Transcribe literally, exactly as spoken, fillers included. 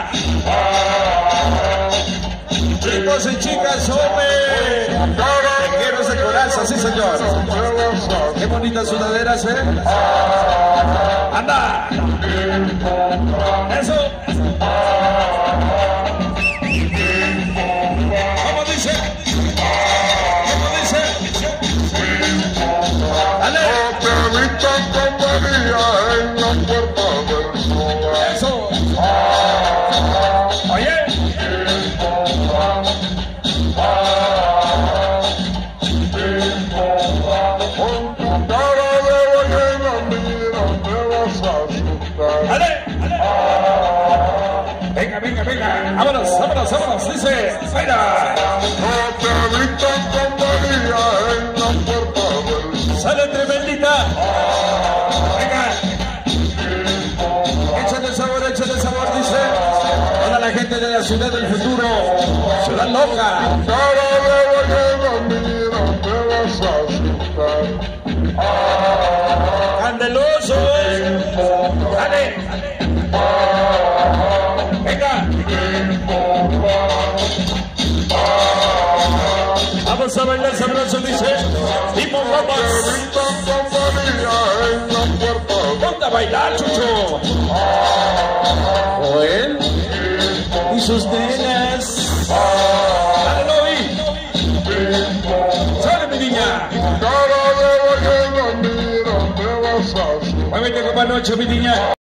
Chicos y chicas, hombre. Tequeros de coraza, sí señor. Qué bonitas sudaderas, ¿eh? ¡Anda! ¡Eso! ¿Cómo dice? ¿Cómo dice? ¡Dale! ¡Eso! ¡Oye! ¡Dale! Venga, venga, venga. Vámonos, vámonos, vámonos. Dice, ¡fuera! Sale tremendita. Venga. Échale sabor, échale sabor, dice. Toda la gente de la ciudad del futuro. Ciudad loca. Candeloso. Dale. Venga. Vamos a bailar sabroso, dice. Tipo vamos. Ponte a bailar, Chucho. Joel. Y sus nenas. Dale, Lobi. Sale, mi niña. Muévete como anoche, mi niña.